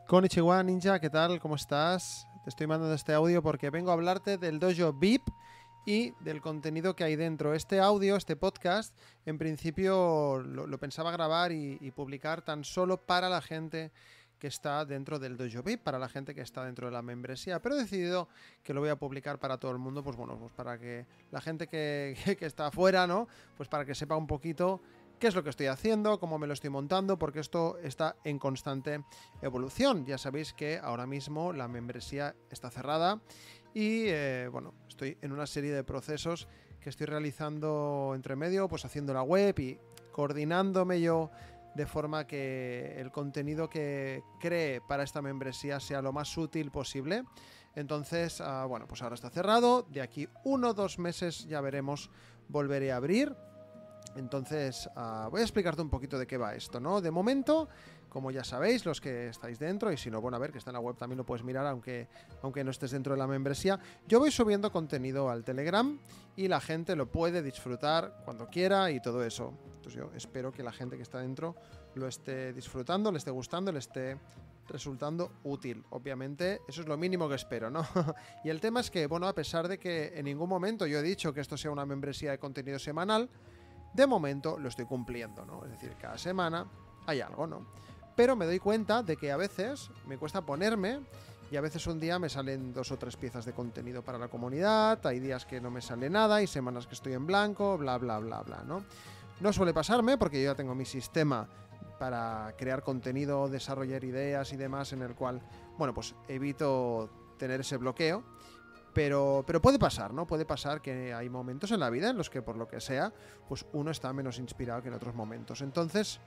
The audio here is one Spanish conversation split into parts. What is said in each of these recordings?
Konnichiwa Ninja, ¿qué tal? ¿Cómo estás? Te estoy mandando este audio porque vengo a hablarte del Dojo VIP y del contenido que hay dentro. Este audio, este podcast, en principio lo pensaba grabar y publicar tan solo para la gente que está dentro del Dojo VIP, para la gente que está dentro de la membresía, pero he decidido que lo voy a publicar para todo el mundo, pues bueno, pues para que la gente que está afuera, ¿no? Pues para que sepa un poquito qué es lo que estoy haciendo, cómo me lo estoy montando, porque esto está en constante evolución. Ya sabéis que ahora mismo la membresía está cerrada y bueno, estoy en una serie de procesos que estoy realizando entre medio, pues haciendo la web y coordinándome yo de forma que el contenido que cree para esta membresía sea lo más útil posible. Entonces, bueno, pues ahora está cerrado. De aquí 1 o 2 meses ya veremos, volveré a abrir. Entonces, voy a explicarte un poquito de qué va esto, ¿no? De momento, como ya sabéis, los que estáis dentro, y si no, bueno, a ver, que está en la web también lo puedes mirar, aunque no estés dentro de la membresía, yo voy subiendo contenido al Telegram y la gente lo puede disfrutar cuando quiera y todo eso. Entonces yo espero que la gente que está dentro lo esté disfrutando, le esté gustando, le esté resultando útil. Obviamente, eso es lo mínimo que espero, ¿no? Y el tema es que, bueno, a pesar de que en ningún momento yo he dicho que esto sea una membresía de contenido semanal, de momento lo estoy cumpliendo, ¿no? Es decir, cada semana hay algo, ¿no? Pero me doy cuenta de que a veces me cuesta ponerme y a veces un día me salen 2 o 3 piezas de contenido para la comunidad, hay días que no me sale nada, hay semanas que estoy en blanco, bla, bla, bla, bla, ¿no? No suele pasarme porque yo ya tengo mi sistema para crear contenido, desarrollar ideas y demás en el cual, bueno, pues evito tener ese bloqueo. Pero puede pasar, ¿no? Puede pasar que hay momentos en la vida en los que, por lo que sea, pues uno está menos inspirado que en otros momentos. Entonces,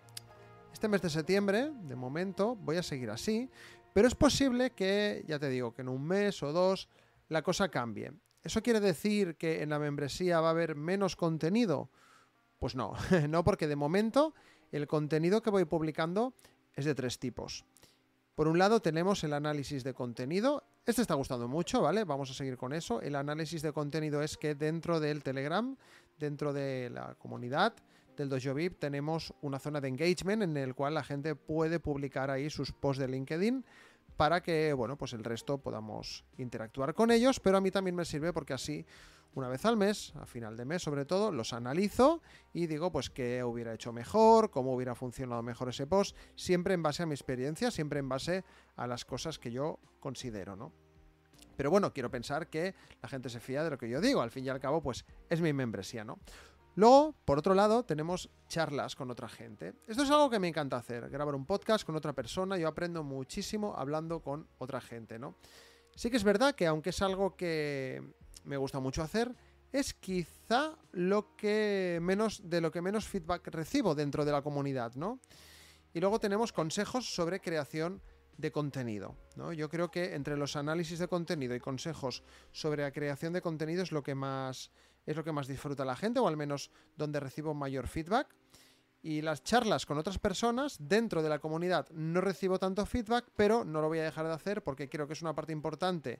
este mes de septiembre, de momento, voy a seguir así, pero es posible que, ya te digo, que en un mes o 2 la cosa cambie. ¿Eso quiere decir que en la membresía va a haber menos contenido? Pues no, no, porque de momento el contenido que voy publicando es de 3 tipos. Por un lado tenemos el análisis de contenido. Este está gustando mucho, ¿vale? Vamos a seguir con eso. El análisis de contenido es que dentro del Telegram, dentro de la comunidad del Dojo VIP, tenemos una zona de engagement en el cual la gente puede publicar ahí sus posts de LinkedIn para que, bueno, pues el resto podamos interactuar con ellos, pero a mí también me sirve porque así, una vez al mes, a final de mes sobre todo, los analizo y digo pues qué hubiera hecho mejor, cómo hubiera funcionado mejor ese post, siempre en base a mi experiencia, siempre en base a las cosas que yo considero, ¿no? Pero bueno, quiero pensar que la gente se fía de lo que yo digo, al fin y al cabo pues es mi membresía, ¿no? Luego, por otro lado, tenemos charlas con otra gente. Esto es algo que me encanta hacer, grabar un podcast con otra persona. Yo aprendo muchísimo hablando con otra gente, ¿no? Sí que es verdad que aunque es algo que me gusta mucho hacer, es quizá de lo que menos feedback recibo dentro de la comunidad, ¿no? Y luego tenemos consejos sobre creación de contenido, ¿no? Yo creo que entre los análisis de contenido y consejos sobre la creación de contenido es lo que más disfruta la gente, o al menos donde recibo mayor feedback. Y las charlas con otras personas dentro de la comunidad no recibo tanto feedback, pero no lo voy a dejar de hacer porque creo que es una parte importante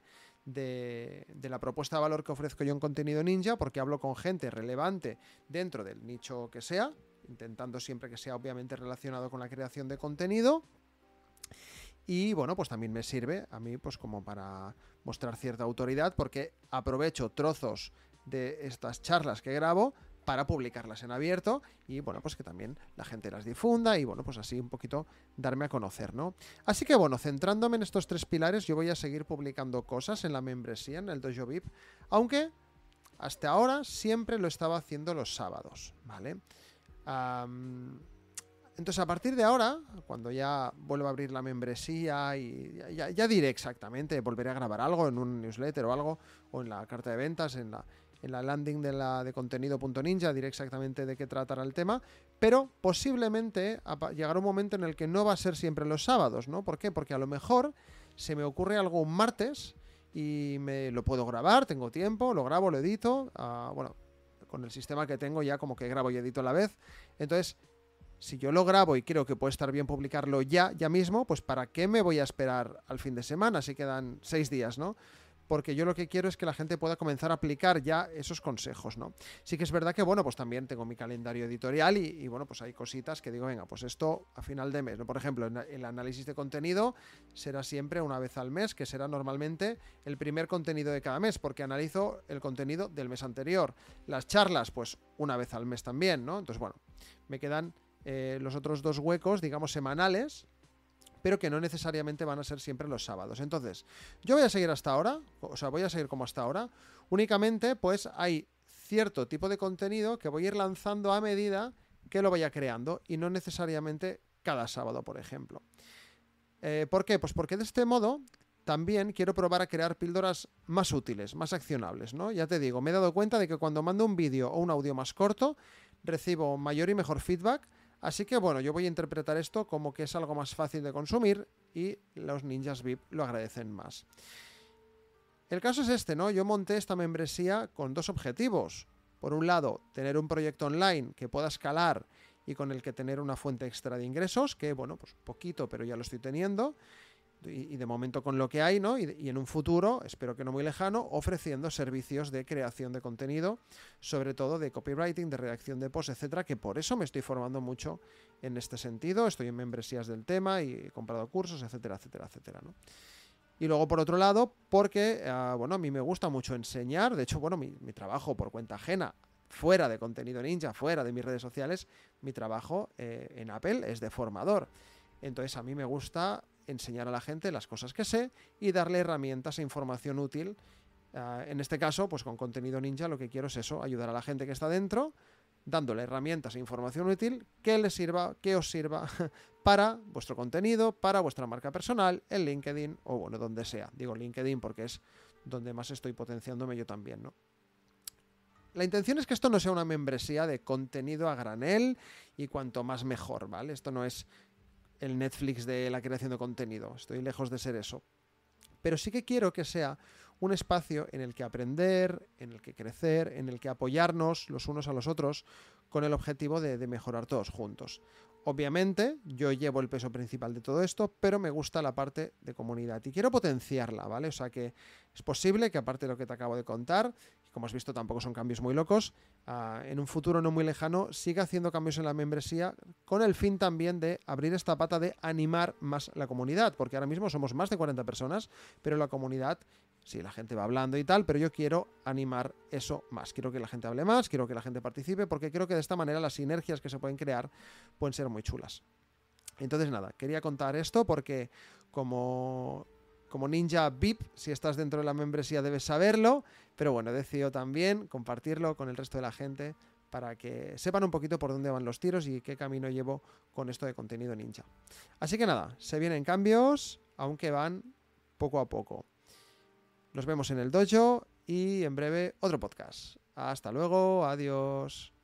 de la propuesta de valor que ofrezco yo en Contenido Ninja, porque hablo con gente relevante dentro del nicho que sea, intentando siempre que sea obviamente relacionado con la creación de contenido. Y bueno, pues también me sirve a mí pues como para mostrar cierta autoridad, porque aprovecho trozos de estas charlas que grabo para publicarlas en abierto y bueno, pues que también la gente las difunda y bueno, pues así un poquito darme a conocer, ¿no? Así que bueno, centrándome en estos 3 pilares, yo voy a seguir publicando cosas en la membresía, en el Dojo VIP, aunque hasta ahora siempre lo estaba haciendo los sábados, ¿vale? Entonces, a partir de ahora, cuando ya vuelva a abrir la membresía y ya diré exactamente, volveré a grabar algo en un newsletter o algo, o en la carta de ventas, en la landing de contenido.ninja, diré exactamente de qué tratará el tema, pero posiblemente llegará un momento en el que no va a ser siempre los sábados, ¿no? ¿Por qué? Porque a lo mejor se me ocurre algo un martes y me lo puedo grabar, tengo tiempo, lo grabo, lo edito, bueno, con el sistema que tengo ya como que grabo y edito a la vez, entonces si yo lo grabo y creo que puede estar bien publicarlo ya mismo, pues ¿para qué me voy a esperar al fin de semana si quedan 6 días, ¿no? porque yo lo que quiero es que la gente pueda comenzar a aplicar ya esos consejos, ¿no? Sí que es verdad que, bueno, pues también tengo mi calendario editorial y bueno, pues hay cositas que digo, venga, pues esto a final de mes, ¿no? Por ejemplo, el análisis de contenido será siempre una vez al mes, que será normalmente el primer contenido de cada mes, porque analizo el contenido del mes anterior. Las charlas, pues una vez al mes también, ¿no? Entonces, bueno, me quedan los otros 2 huecos, digamos, semanales, pero que no necesariamente van a ser siempre los sábados. Entonces, yo voy a seguir hasta ahora, o sea, voy a seguir como hasta ahora, únicamente pues hay cierto tipo de contenido que voy a ir lanzando a medida que lo vaya creando y no necesariamente cada sábado, por ejemplo. ¿Por qué? Pues porque de este modo también quiero probar a crear píldoras más útiles, más accionables, ¿no? Ya te digo, me he dado cuenta de que cuando mando un vídeo o un audio más corto, recibo mayor y mejor feedback. Así que bueno, yo voy a interpretar esto como que es algo más fácil de consumir y los ninjas VIP lo agradecen más. El caso es este, ¿no? Yo monté esta membresía con 2 objetivos. Por un lado, tener un proyecto online que pueda escalar y con el que tener una fuente extra de ingresos, que bueno, pues poquito, pero ya lo estoy teniendo. Y de momento con lo que hay, ¿no? Y en un futuro, espero que no muy lejano, ofreciendo servicios de creación de contenido, sobre todo de copywriting, de redacción de posts, etcétera, que por eso me estoy formando mucho en este sentido. Estoy en membresías del tema y he comprado cursos, etcétera, etcétera, etcétera, ¿no? Y luego, por otro lado, porque, bueno, a mí me gusta mucho enseñar. De hecho, bueno, mi trabajo por cuenta ajena, fuera de Contenido Ninja, fuera de mis redes sociales, mi trabajo en Apple es de formador. Entonces, a mí me gusta enseñar a la gente las cosas que sé y darle herramientas e información útil. En este caso, pues con Contenido Ninja lo que quiero es eso, ayudar a la gente que está dentro, dándole herramientas e información útil que les sirva, que os sirva para vuestro contenido, para vuestra marca personal, en LinkedIn o bueno, donde sea. Digo LinkedIn porque es donde más estoy potenciándome yo también, ¿no? La intención es que esto no sea una membresía de contenido a granel y cuanto más mejor, ¿vale? Esto no es el Netflix de la creación de contenido, estoy lejos de ser eso. Pero sí que quiero que sea un espacio en el que aprender, en el que crecer, en el que apoyarnos los unos a los otros con el objetivo de mejorar todos juntos. Obviamente, yo llevo el peso principal de todo esto, pero me gusta la parte de comunidad y quiero potenciarla, ¿vale? O sea que es posible que aparte de lo que te acabo de contar, y como has visto tampoco son cambios muy locos, en un futuro no muy lejano siga haciendo cambios en la membresía con el fin también de abrir esta pata de animar más la comunidad, porque ahora mismo somos más de 40 personas, pero la comunidad, sí, la gente va hablando y tal, pero yo quiero animar eso más. Quiero que la gente hable más, quiero que la gente participe, porque creo que de esta manera las sinergias que se pueden crear pueden ser muy chulas. Entonces nada, quería contar esto porque como ninja VIP, si estás dentro de la membresía debes saberlo, pero bueno, he decidido también compartirlo con el resto de la gente para que sepan un poquito por dónde van los tiros y qué camino llevo con esto de Contenido Ninja. Así que nada, se vienen cambios, aunque van poco a poco. Nos vemos en el dojo y en breve otro podcast. Hasta luego, adiós.